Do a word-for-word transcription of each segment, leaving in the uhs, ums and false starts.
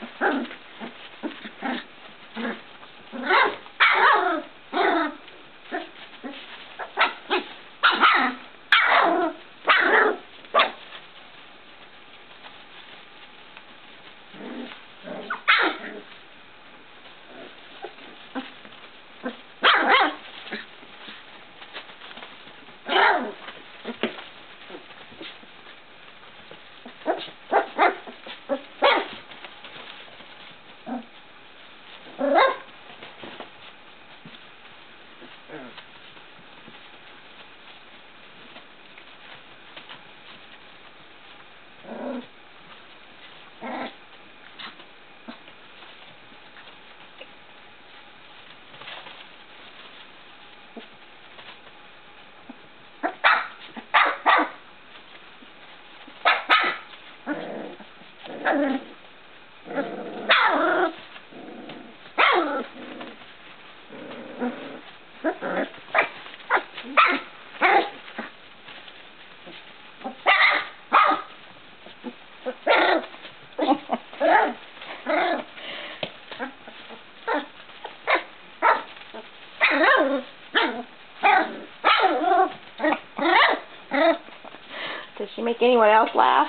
Does she make anyone else laugh?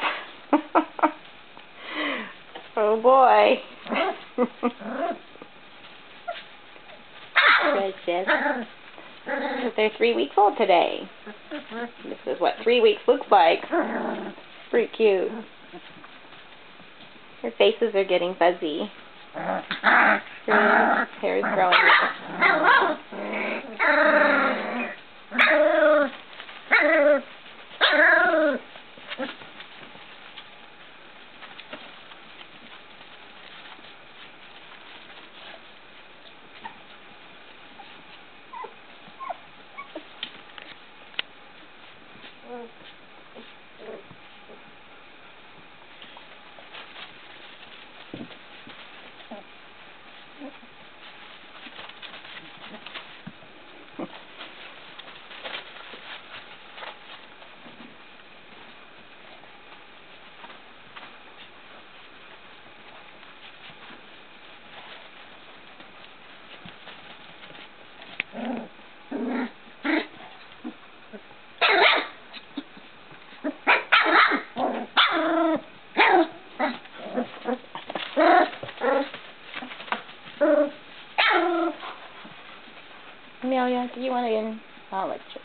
Oh boy. Precious. They're three weeks old today. This is what three weeks looks like. Pretty cute. Their faces are getting fuzzy. Their hair is growing out. Amelia, do you want to? I'll let you.